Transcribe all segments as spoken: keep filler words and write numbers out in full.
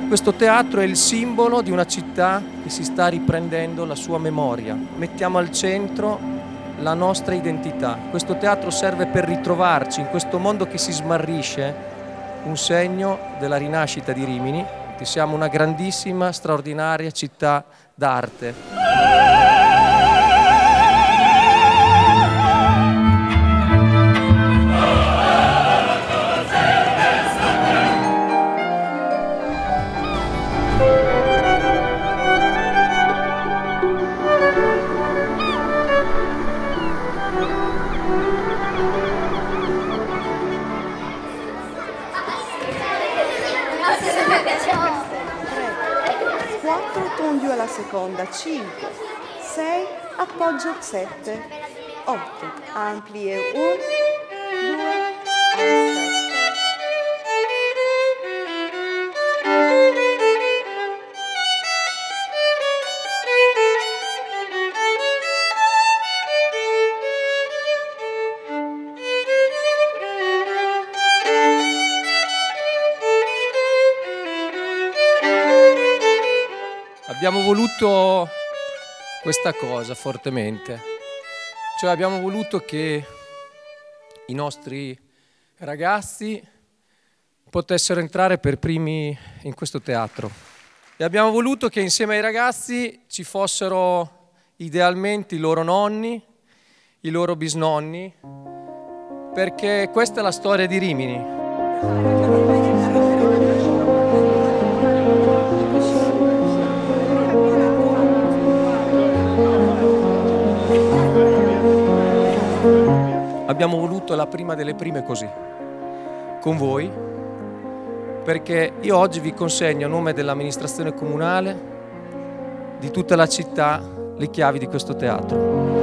Questo teatro è il simbolo di una città che si sta riprendendo la sua memoria. Mettiamo al centro la nostra identità. Questo teatro serve per ritrovarci in questo mondo che si smarrisce, un segno della rinascita di Rimini, che siamo una grandissima, straordinaria città d'arte. quattro tondio alla seconda, cinque, sei, appoggio sette, otto, amplie uno, due, aspetta. Abbiamo voluto questa cosa fortemente, cioè abbiamo voluto che i nostri ragazzi potessero entrare per primi in questo teatro e abbiamo voluto che insieme ai ragazzi ci fossero idealmente i loro nonni, i loro bisnonni, perché questa è la storia di Rimini. Abbiamo voluto la prima delle prime così, con voi, perché io oggi vi consegno a nome dell'amministrazione comunale, di tutta la città, le chiavi di questo teatro.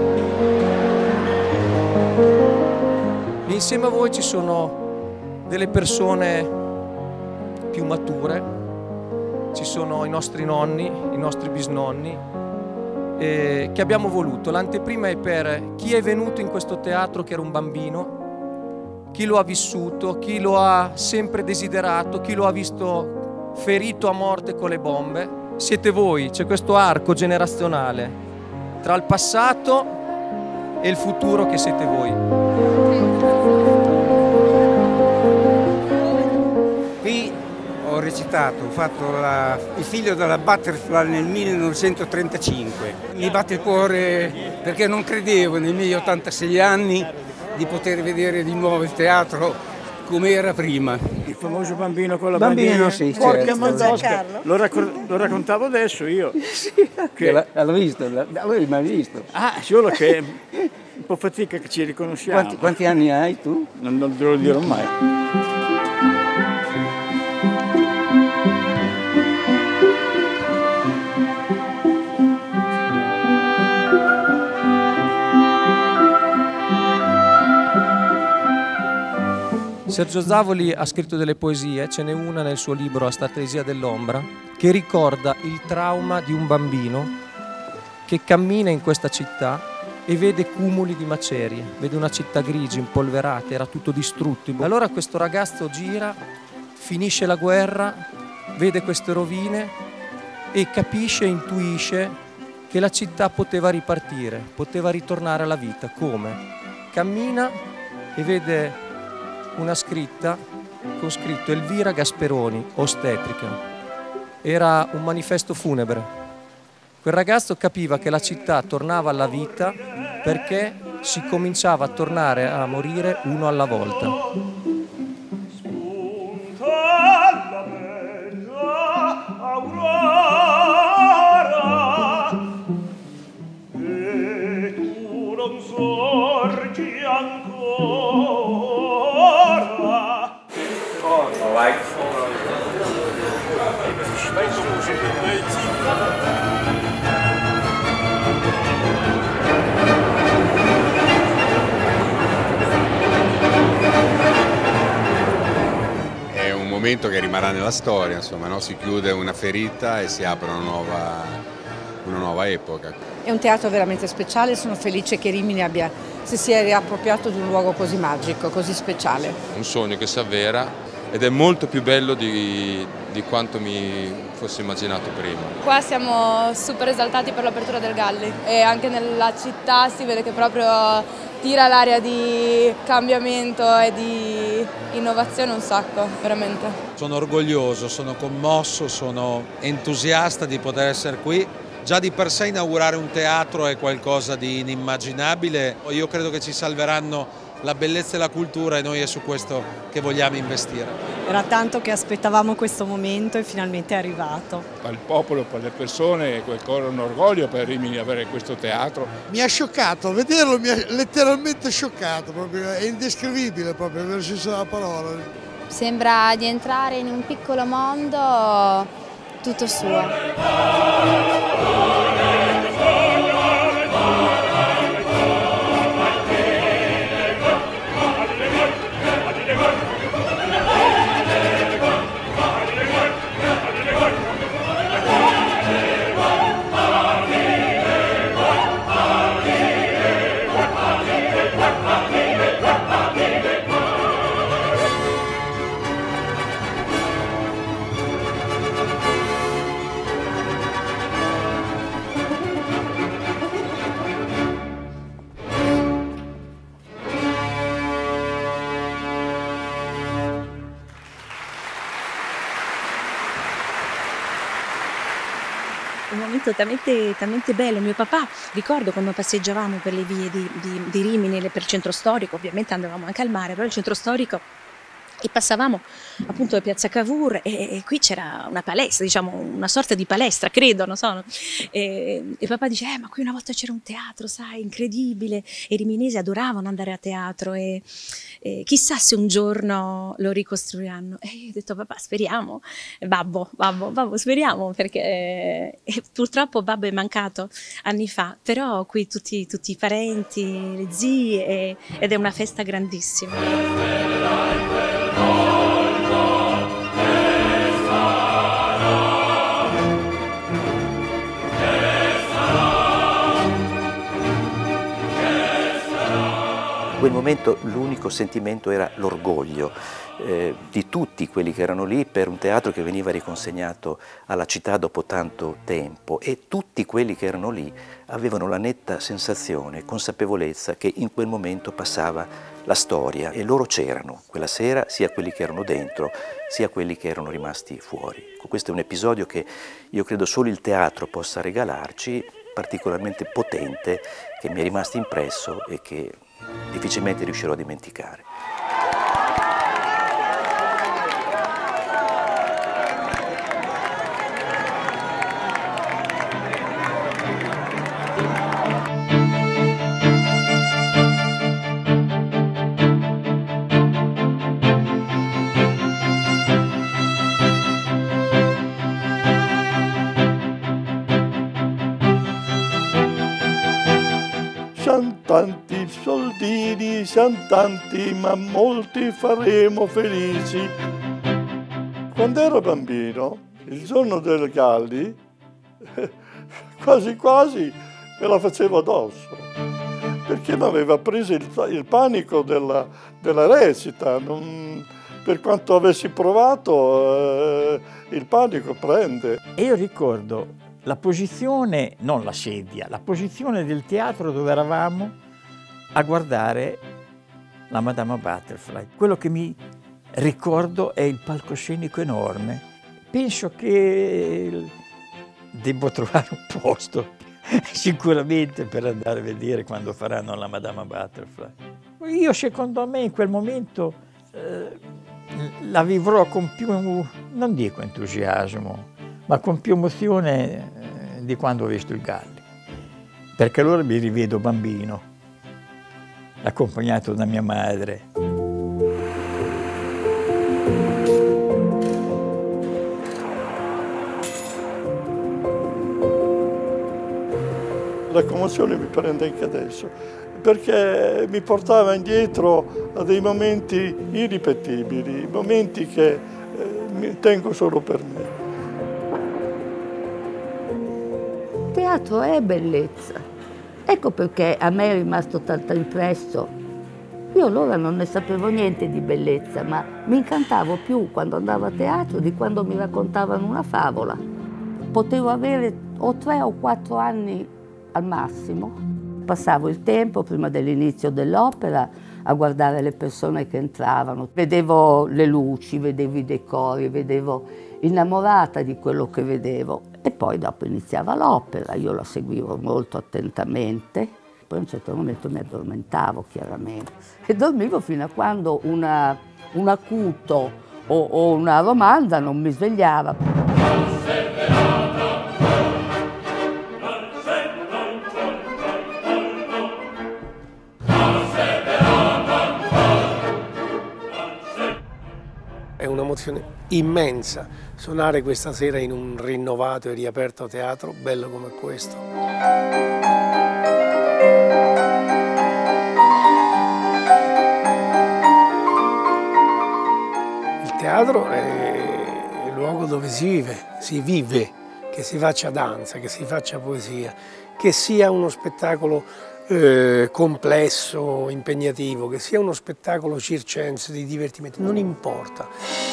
Insieme a voi ci sono delle persone più mature, ci sono i nostri nonni, i nostri bisnonni, Eh, che abbiamo voluto. L'anteprima è per chi è venuto in questo teatro che era un bambino, chi lo ha vissuto, chi lo ha sempre desiderato, chi lo ha visto ferito a morte con le bombe. Siete voi, c'è questo arco generazionale tra il passato e il futuro che siete voi. Ho recitato, ho fatto la, il figlio della Butterfly nel millenovecentotrentacinque. Mi batte il cuore perché non credevo nei miei ottantasei anni di poter vedere di nuovo il teatro come era prima. Il famoso bambino con la bambino, bandiera. sì, Porca certo. lo, raccor- lo raccontavo adesso io. Sì, che... l'ho visto, l'avevi mai visto? Ah, solo che un po' fatica che ci riconosciamo. Quanti, quanti anni hai tu? Non, non te lo dirò mai. Sergio Zavoli ha scritto delle poesie, ce n'è una nel suo libro Astratesia dell'ombra, che ricorda il trauma di un bambino che cammina in questa città e vede cumuli di macerie, vede una città grigia, impolverata, era tutto distrutto. Allora questo ragazzo gira, finisce la guerra, vede queste rovine e capisce, intuisce che la città poteva ripartire, poteva ritornare alla vita. Come? Cammina e vede una scritta con scritto Elvira Gasperoni, ostetrica. Era un manifesto funebre. Quel ragazzo capiva che la città tornava alla vita perché si cominciava a tornare a morire uno alla volta. È un momento che rimarrà nella storia, insomma, no? Si chiude una ferita e si apre una nuova, una nuova epoca. È un teatro veramente speciale, sono felice che Rimini abbia, si sia riappropriato di un luogo così magico, così speciale. Un sogno che si avvera ed è molto più bello di, di quanto mi fosse immaginato prima. Qua siamo super esaltati per l'apertura del Galli e anche nella città si vede che proprio tira l'aria di cambiamento e di innovazione un sacco, veramente. Sono orgoglioso, sono commosso, sono entusiasta di poter essere qui. Già di per sé inaugurare un teatro è qualcosa di inimmaginabile. Io credo che ci salveranno la bellezza e la cultura e noi è su questo che vogliamo investire. Era tanto che aspettavamo questo momento e finalmente è arrivato. Per il popolo, per le persone, è qualcosa, un orgoglio per Rimini avere questo teatro. Mi ha scioccato, vederlo mi ha letteralmente scioccato, proprio, è indescrivibile proprio, nel senso della parola. Sembra di entrare in un piccolo mondo tutto suo. Un momento talmente, talmente bello. Mio papà, ricordo quando passeggiavamo per le vie di, di, di Rimini, per il centro storico, ovviamente andavamo anche al mare, però il centro storico, e passavamo appunto da Piazza Cavour e, e qui c'era una palestra, diciamo una sorta di palestra, credo, non so, e, e papà dice, eh, ma qui una volta c'era un teatro, sai, incredibile, e i riminesi adoravano andare a teatro e, e chissà se un giorno lo ricostruiranno. E io ho detto, papà, speriamo, babbo, babbo, babbo, speriamo, perché eh, purtroppo babbo è mancato anni fa, però qui tutti, tutti i parenti, le zie, e, ed è una festa grandissima. In quel momento l'unico sentimento era l'orgoglio eh, di tutti quelli che erano lì per un teatro che veniva riconsegnato alla città dopo tanto tempo, e tutti quelli che erano lì avevano la netta sensazione, consapevolezza che in quel momento passava la storia, e loro c'erano quella sera, sia quelli che erano dentro sia quelli che erano rimasti fuori. Questo è un episodio che io credo solo il teatro possa regalarci, particolarmente potente, che mi è rimasto impresso e che difficilmente riuscirò a dimenticare. Siamo tanti soldini, siamo tanti, ma molti faremo felici. Quando ero bambino, il giorno del Galli, quasi quasi me la facevo addosso, perché mi aveva preso il, il panico della, della recita. Non, per quanto avessi provato, eh, il panico prende. E io ricordo la posizione, non la sedia, la posizione del teatro dove eravamo a guardare la Madama Butterfly. Quello che mi ricordo è il palcoscenico enorme. Penso che devo trovare un posto sicuramente per andare a vedere quando faranno la Madama Butterfly. Io, secondo me, in quel momento eh, la vivrò con più, non dico entusiasmo, ma con più emozione eh, di quando ho visto il Galli, perché allora mi rivedo bambino, accompagnato da mia madre. La commozione mi prende anche adesso, perché mi portava indietro a dei momenti irripetibili, momenti che eh, mi tengo solo per me. Il teatro è bellezza. Ecco perché a me è rimasto tanto impresso Io allora non ne sapevo niente di bellezza, ma mi incantavo più quando andavo a teatro di quando mi raccontavano una favola. Potevo avere o tre o quattro anni al massimo. Passavo il tempo prima dell'inizio dell'opera a guardare le persone che entravano. Vedevo le luci, vedevo i decori, vedevo innamorata di quello che vedevo. E poi dopo iniziava l'opera, io la seguivo molto attentamente. Poi a un certo momento mi addormentavo, chiaramente. E dormivo fino a quando una, un acuto o, o una romanza non mi svegliava. È un'emozione immensa suonare questa sera in un rinnovato e riaperto teatro, bello come questo. Il teatro è il luogo dove si vive, si vive, che si faccia danza, che si faccia poesia, che sia uno spettacolo eh, complesso, impegnativo, che sia uno spettacolo circense di divertimento, non importa.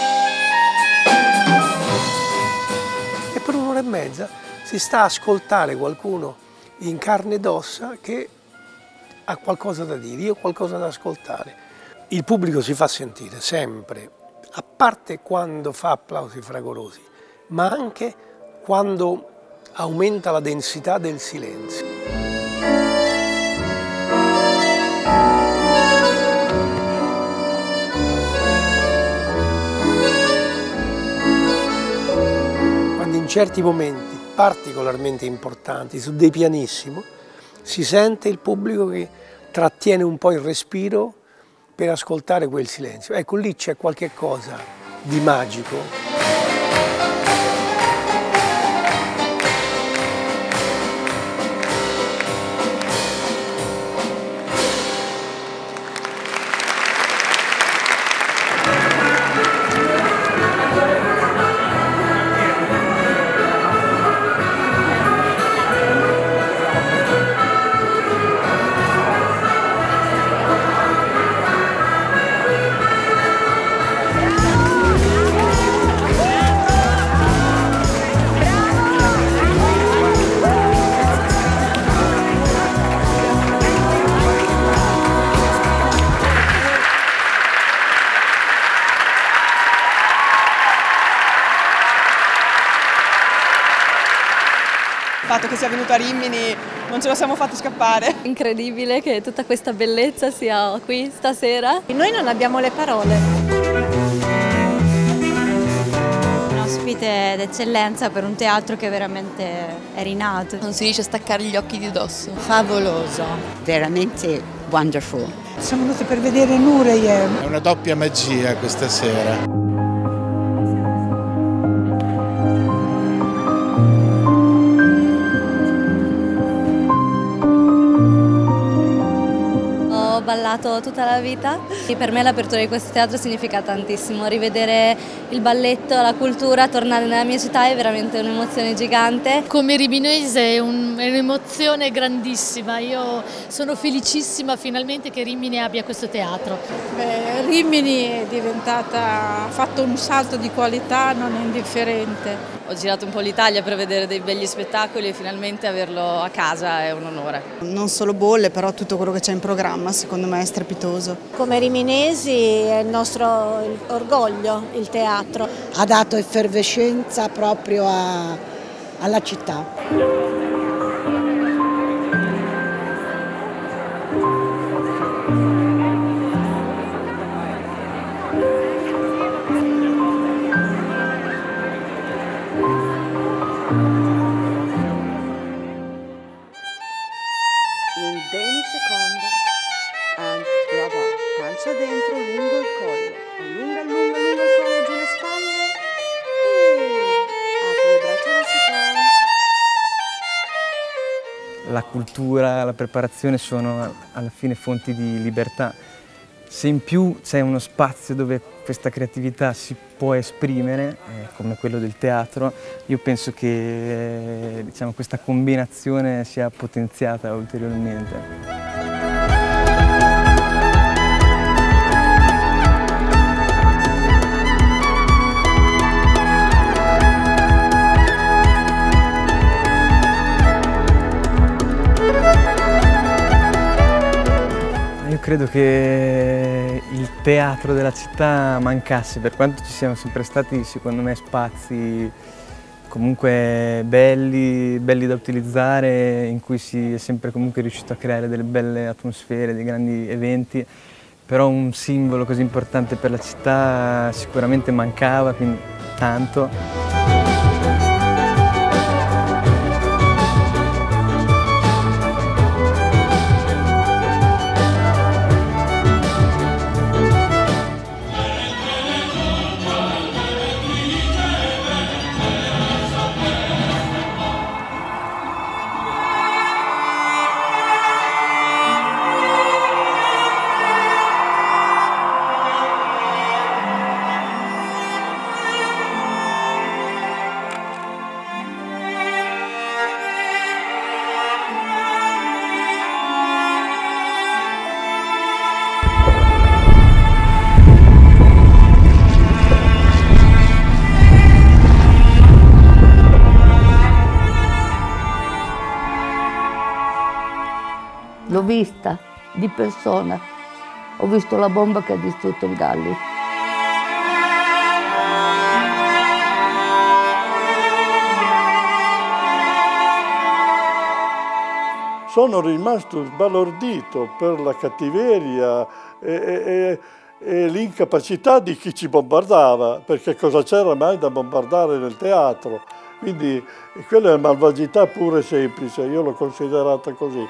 E per un'ora e mezza si sta a ascoltare qualcuno in carne ed ossa che ha qualcosa da dire, io ho qualcosa da ascoltare. Il pubblico si fa sentire sempre, a parte quando fa applausi fragorosi, ma anche quando aumenta la densità del silenzio. Quando in certi momenti particolarmente importanti, su dei pianissimo, si sente il pubblico che trattiene un po' il respiro per ascoltare quel silenzio. Ecco, lì c'è qualche cosa di magico. Il fatto che sia venuto a Rimini non ce lo siamo fatti scappare. Incredibile che tutta questa bellezza sia qui stasera. Noi non abbiamo le parole. Un ospite d'eccellenza per un teatro che veramente è rinato. Non si riesce a staccare gli occhi di dosso. Favoloso, veramente wonderful. Siamo venuti per vedere Nureyev. È una doppia magia questa sera. Ho ballato tutta la vita e per me l'apertura di questo teatro significa tantissimo. Rivedere il balletto, la cultura, tornare nella mia città è veramente un'emozione gigante. Come riminese è un'emozione grandissima. Io sono felicissima finalmente che Rimini abbia questo teatro. Beh, Rimini è diventata, ha fatto un salto di qualità non indifferente. Ho girato un po' l'Italia per vedere dei begli spettacoli e finalmente averlo a casa è un onore. Non solo bolle, però tutto quello che c'è in programma secondo me è strepitoso. Come riminesi è il nostro orgoglio, il teatro. Ha dato effervescenza proprio a, alla città. In demi seconda, and brava, pancia dentro, lungo il collo, allunga, allunga, allunga il collo, giù le spalle e apre le braccia alla seconda. La cultura, la preparazione sono alla fine fonti di libertà. Se in più c'è uno spazio dove questa creatività si può esprimere, eh, come quello del teatro, io penso che eh, diciamo, questa combinazione sia potenziata ulteriormente. credo che il teatro della città mancasse, per quanto ci siano sempre stati, secondo me, spazi comunque belli, belli da utilizzare, in cui si è sempre comunque riuscito a creare delle belle atmosfere, dei grandi eventi, però un simbolo così importante per la città sicuramente mancava, quindi tanto. L'ho vista di persona, ho visto la bomba che ha distrutto il Galli. Sono rimasto sbalordito per la cattiveria e, e, e l'incapacità di chi ci bombardava, perché cosa c'era mai da bombardare nel teatro? Quindi quella è malvagità pura e semplice, io l'ho considerata così.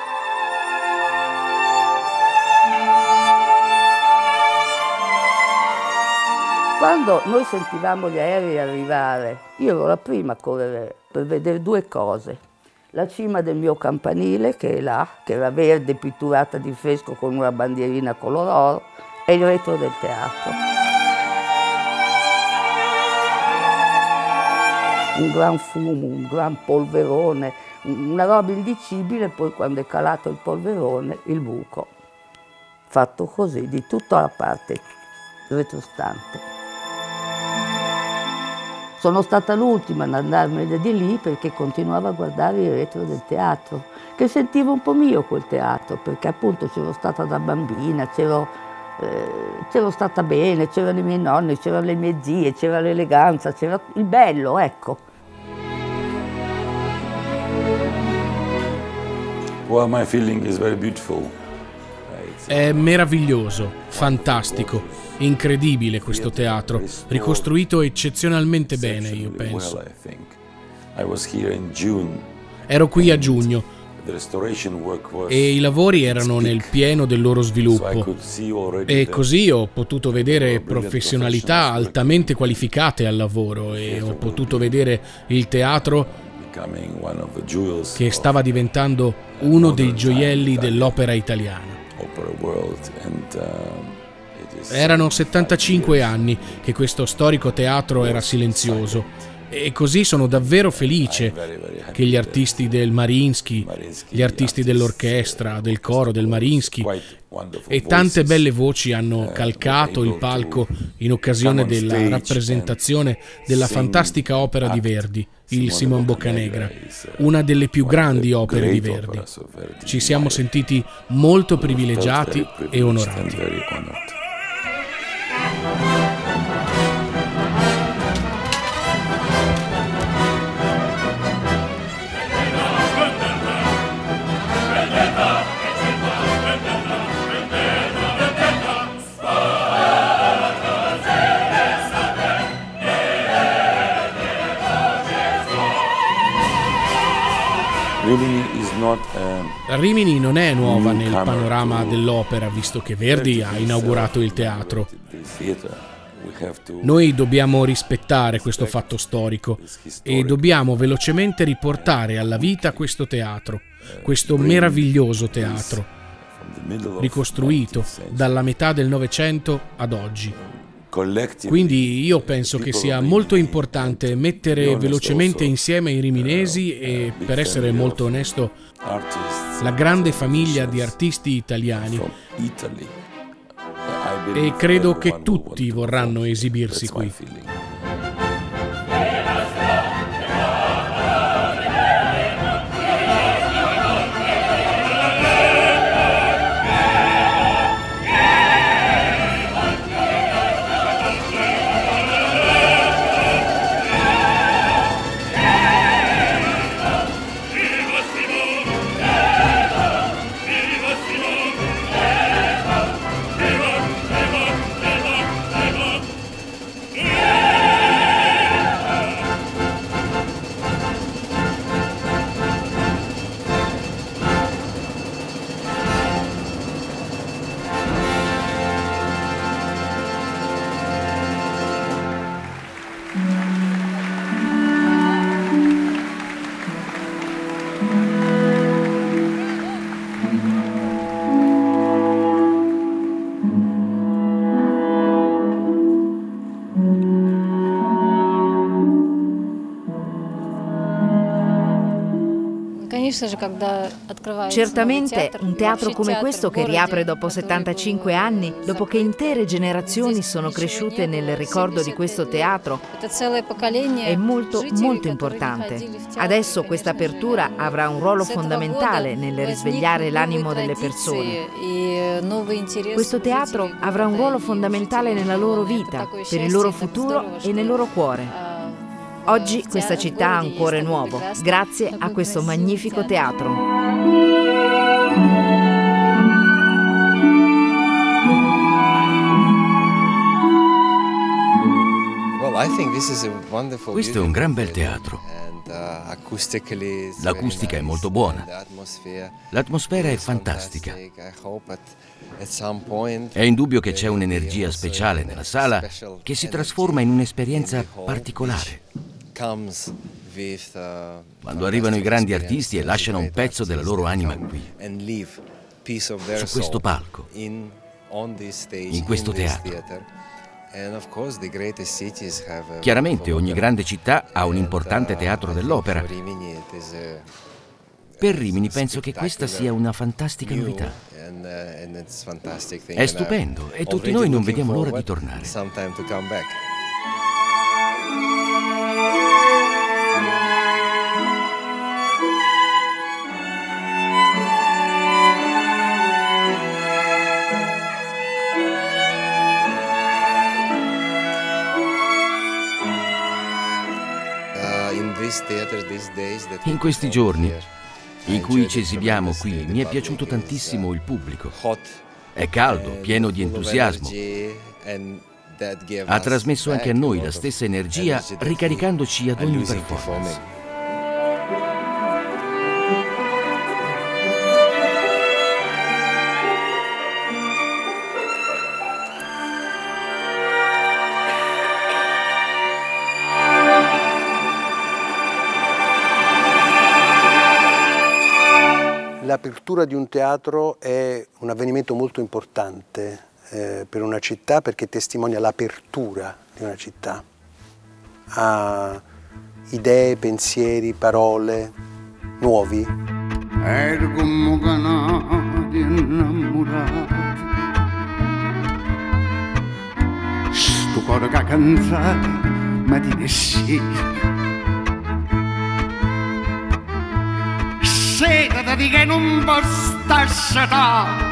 Quando noi sentivamo gli aerei arrivare, io ero la prima a correre per vedere due cose. La cima del mio campanile, che è là, che era verde, pitturata di fresco con una bandierina color oro, e il retro del teatro. Un gran fumo, un gran polverone, una roba indicibile, poi quando è calato il polverone, il buco. Fatto così, di tutta la parte retrostante. Sono stata l'ultima ad andarmene di lì perché continuavo a guardare il retro del teatro, che sentivo un po' mio quel teatro, perché appunto c'ero stata da bambina, c'ero eh, stata bene, c'erano i miei nonni, c'erano le mie zie, c'era l'eleganza, c'era il bello, ecco. Well, my feeling is very beautiful. È meraviglioso, fantastico, incredibile questo teatro, ricostruito eccezionalmente bene, io penso. Ero qui a giugno e i lavori erano nel pieno del loro sviluppo e così ho potuto vedere professionalità altamente qualificate al lavoro e ho potuto vedere il teatro che stava diventando uno dei gioielli dell'opera italiana. Erano settantacinque anni che questo storico teatro era silenzioso e così sono davvero felice che gli artisti del Mariinsky, gli artisti dell'orchestra, del coro del Mariinsky e tante belle voci hanno calcato il palco in occasione della rappresentazione della fantastica opera di Verdi, il Simon Boccanegra, una delle più grandi opere di Verdi. Ci siamo sentiti molto privilegiati e onorati. Rimini non è nuova nel panorama dell'opera, visto che Verdi ha inaugurato il teatro. Noi dobbiamo rispettare questo fatto storico e dobbiamo velocemente riportare alla vita questo teatro, questo meraviglioso teatro, ricostruito dalla metà del Novecento ad oggi. Quindi io penso che sia molto importante mettere velocemente insieme i riminesi e, per essere molto onesto, la grande famiglia di artisti italiani. E credo che tutti vorranno esibirsi qui. Certamente un teatro come questo che riapre dopo settantacinque anni, dopo che intere generazioni sono cresciute nel ricordo di questo teatro, è molto molto importante. Adesso questa apertura avrà un ruolo fondamentale nel risvegliare l'animo delle persone. Questo teatro avrà un ruolo fondamentale nella loro vita, per il loro futuro e nel loro cuore. Oggi questa città ha un cuore nuovo, grazie a questo magnifico teatro. Questo è un gran bel teatro. L'acustica è molto buona. L'atmosfera è fantastica. È indubbio che c'è un'energia speciale nella sala che si trasforma in un'esperienza particolare. Quando arrivano i grandi artisti e lasciano un pezzo della loro anima qui, su questo palco, in questo teatro. Chiaramente ogni grande città ha un importante teatro dell'opera. Per Rimini penso che questa sia una fantastica novità. È stupendo e tutti noi non vediamo l'ora di tornare. In questi giorni in cui ci esibiamo qui, mi è piaciuto tantissimo il pubblico. È caldo, pieno di entusiasmo. Ha trasmesso anche a noi la stessa energia, ricaricandoci ad ogni performance. L'apertura di un teatro è un avvenimento molto importante eh, per una città perché testimonia l'apertura di una città a idee, pensieri, parole nuovi. Ergo canali innamorati, sto cuore che canta mattina e sera. Segati che non posso asciutare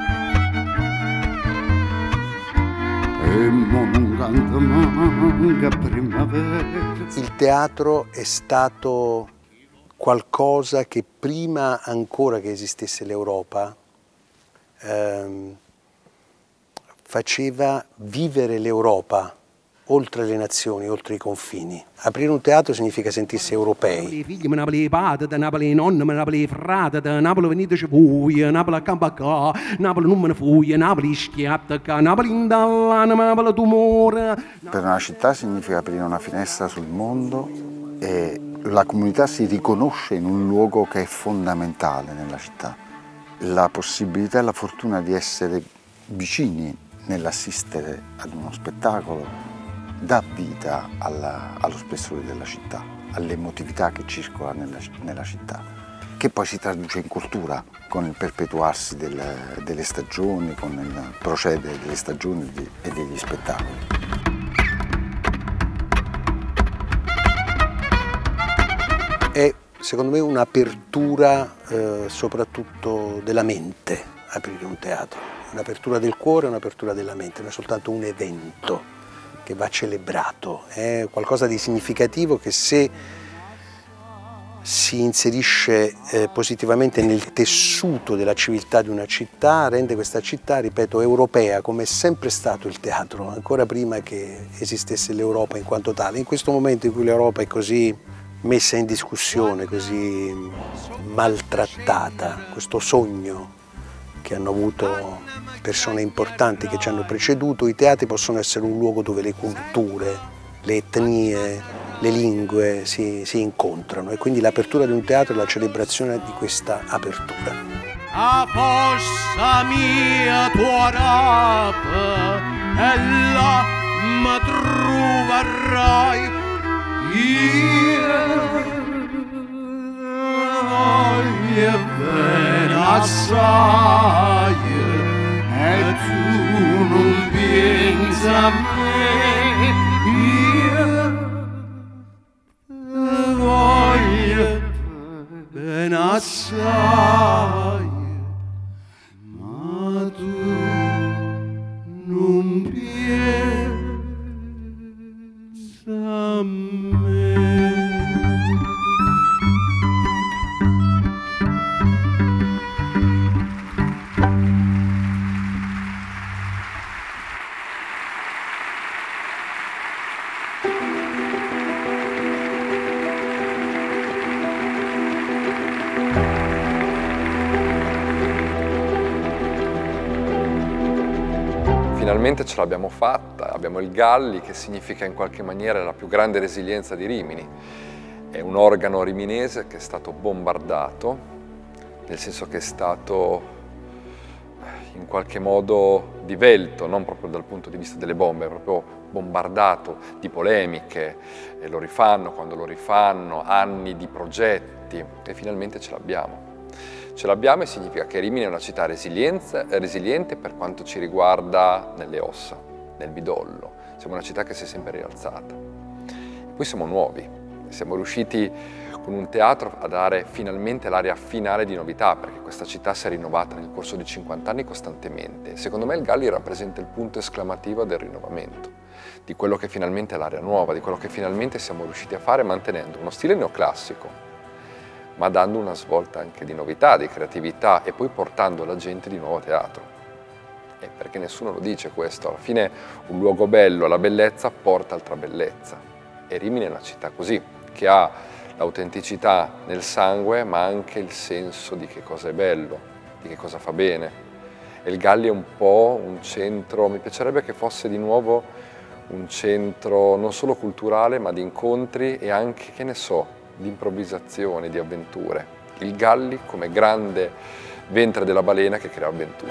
e non canta manca primavera. Il teatro è stato qualcosa che prima ancora che esistesse l'Europa ehm, faceva vivere l'Europa oltre le nazioni, oltre i confini. Aprire un teatro significa sentirsi europei. I figli mi Napoli padre, da Napoli nonno, mi Napoli frate, da Napoli venite ci fuglie, Napoli a Campacà, Napoli non me ne fuglie, Napoli schiatta, Napoli in dall'ana, Napoli tumore. Per una città significa aprire una finestra sul mondo e la comunità si riconosce in un luogo che è fondamentale nella città. La possibilità e la fortuna di essere vicini nell'assistere ad uno spettacolo dà vita alla, allo spessore della città, all'emotività che circola nella, nella città, che poi si traduce in cultura con il perpetuarsi del, delle stagioni, con il procedere delle stagioni e degli spettacoli. È secondo me un'apertura eh, soprattutto della mente, aprire un teatro, un'apertura del cuore, un'apertura della mente, non è soltanto un evento che va celebrato, è qualcosa di significativo che se si inserisce eh, positivamente nel tessuto della civiltà di una città, rende questa città, ripeto, europea, come è sempre stato il teatro, ancora prima che esistesse l'Europa in quanto tale. In questo momento in cui l'Europa è così messa in discussione, così maltrattata, questo sogno che hanno avuto persone importanti che ci hanno preceduto, i teatri possono essere un luogo dove le culture, le etnie, le lingue si, si incontrano e quindi l'apertura di un teatro è la celebrazione di questa apertura. A fossa mia tua rapa e là mi troverai io. ben assai e tu non pensa a me, io voglio ben assai, ma tu non pensa a me. Finalmente ce l'abbiamo fatta, abbiamo il Galli, che significa in qualche maniera la più grande resilienza di Rimini. È un organo riminese che è stato bombardato, nel senso che è stato in qualche modo divelto, non proprio dal punto di vista delle bombe, è proprio bombardato di polemiche, e lo rifanno quando lo rifanno, anni di progetti, e finalmente ce l'abbiamo. Ce l'abbiamo e significa che Rimini è una città resiliente per quanto ci riguarda nelle ossa, nel midollo. Siamo una città che si è sempre rialzata. E poi siamo nuovi, siamo riusciti con un teatro a dare finalmente l'area finale di novità, perché questa città si è rinnovata nel corso di cinquanta anni costantemente. Secondo me il Galli rappresenta il punto esclamativo del rinnovamento, di quello che finalmente è l'area nuova, di quello che finalmente siamo riusciti a fare mantenendo uno stile neoclassico, ma dando una svolta anche di novità, di creatività, e poi portando la gente di nuovo a teatro. E perché nessuno lo dice questo, alla fine un luogo bello, la bellezza porta altra bellezza. E Rimini è una città così, che ha l'autenticità nel sangue, ma anche il senso di che cosa è bello, di che cosa fa bene. E il Galli è un po' un centro, mi piacerebbe che fosse di nuovo un centro non solo culturale, ma di incontri e anche, che ne so, di improvvisazione, di avventure. Il Galli come grande ventre della balena che crea avventure.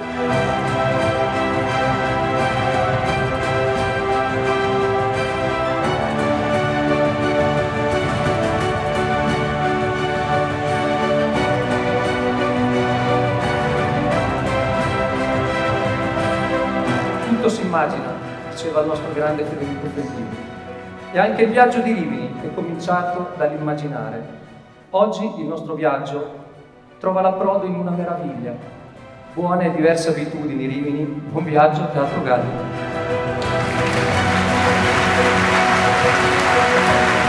Tutto si immagina, diceva il nostro grande Federico Fellini. E anche il viaggio di Rimini è cominciato dall'immaginare. Oggi il nostro viaggio trova l'approdo in una meraviglia. Buone e diverse abitudini Rimini, buon viaggio a Teatro Galli.